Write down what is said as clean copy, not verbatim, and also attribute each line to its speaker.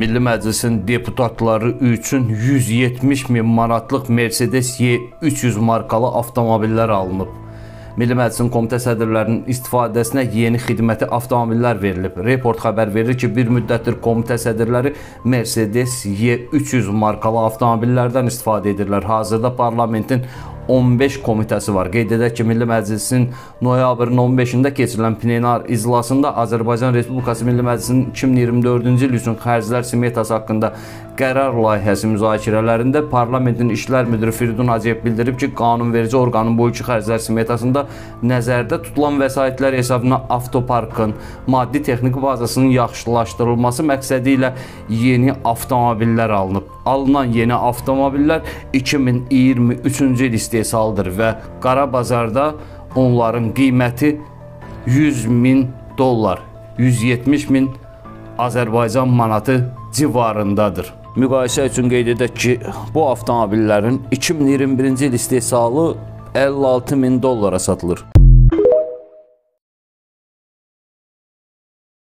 Speaker 1: Milli Məclisin deputatları üçün 170 min manatlıq Mercedes E300 markalı avtomobillər alınıb. Milli Məclisin komitə sədrlərinin istifadəsinə yeni xidməti avtomobillər verilib. Report xəbər verir ki, bir müddətdir komitə sədrləri Mercedes E300 markalı avtomobillərdən istifadə edirlər. Hazırda parlamentin 15 komitəsi var. Qeyd edək ki, Milli Məclisin noyabrın 15-də keçirilən plenar iclasında Azərbaycan Respublikası Milli Məclisinin 2024-cü il üçün xərclər smetası haqqında qərar layihəsi müzakirələrində Parlamentin İşlər Müdiri Firidun Hacıyev bildirib ki, qanunverici orqanın bu iki xərclər smetasında nəzərdə tutulan vəsaitlər hesabına avtoparkın maddi texniki bazasının yaxşılaşdırılması məqsədi ilə yeni avtomobillər alınıb. Alınan yeni avtomobillər 2023-cü il istehsalıdır və qara bazarda onların qiyməti 100 min dollar, 170 min Azərbaycan manatı civarındadır. Müqayisə üçün qeyd edək ki, bu avtomobillərin 2021-ci il istehsalı 56 min dollara satılır.